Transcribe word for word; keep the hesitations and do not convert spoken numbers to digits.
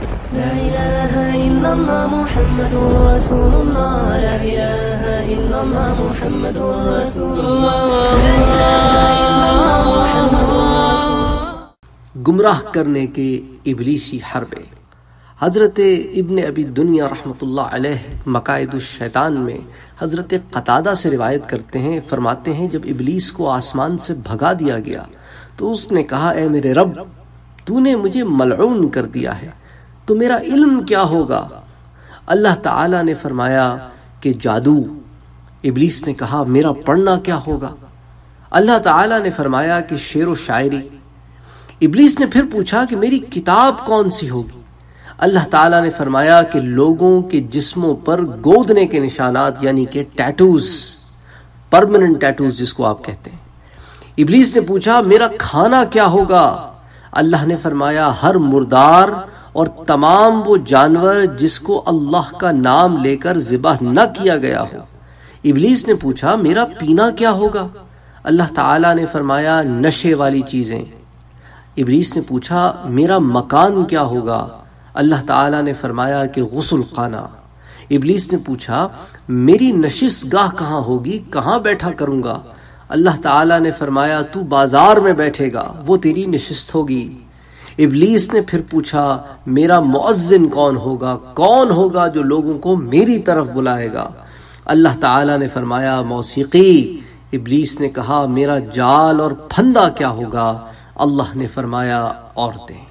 لا إله إلا الله محمد رسول الله لا إله إلا الله محمد رسول الله لا إله إلا الله محمد رسول الله۔ گمراہ کرنے کے ابلیسی حربے۔ حضرت ابن ابی دنیا رحمۃ اللہ علیہ مقائد الشیطان میں حضرت قتادہ سے روایت کرتے ہیں، فرماتے ہیں جب ابلیس کو آسمان سے بھگا دیا گیا تو اس نے کہا اے میرے رب، تو نے مجھے ملعون کر دیا ہے تو میرا علم کیا ہوگا؟ اللہ تعالیٰ نے فرمایا کہ جادو۔ ابلیس نے کہا میرا پڑھنا کیا ہوگا؟ اللہ تعالیٰ نے فرمایا کہ شعر و شاعری۔ ابلیس نے پھر پوچھا کہ میری کتاب کون سی ہوگی؟ اللہ تعالیٰ نے فرمایا کہ لوگوں کے جسموں پر گودنے کے نشانات، یعنی کہ ٹیٹوز، پرماننٹ ٹیٹوز جس کو آپ کہتے ہیں۔ ابلیس نے پوچھا میرا کھانا کیا ہوگا؟ اللہ نے فرمایا ہر مردار اور تمام وہ جانور جس کو اللہ کا نام لے کر ذبح نہ کیا گیا ہو۔ ابلیس نے پوچھا میرا پینا کیا ہوگا؟ اللہ تعالیٰ نے فرمایا نشے والی چیزیں۔ ابلیس نے پوچھا میرا مکان کیا ہوگا؟ اللہ تعالیٰ نے فرمایا کہ غسل خانہ۔ ابلیس نے پوچھا میری نشست گاہ کہاں ہوگی، کہاں بیٹھا کروں گا؟ اللہ تعالیٰ نے فرمایا تو بازار میں بیٹھے گا، وہ تیری نشست ہوگی۔ ابلیس نے پھر پوچھا میرا مؤذن کون ہوگا، کون ہوگا جو لوگوں کو میری طرف بلائے گا؟ اللہ تعالیٰ نے فرمایا موسیقی۔ ابلیس نے کہا میرا جال اور پھندا کیا ہوگا؟ اللہ نے فرمایا عورتیں۔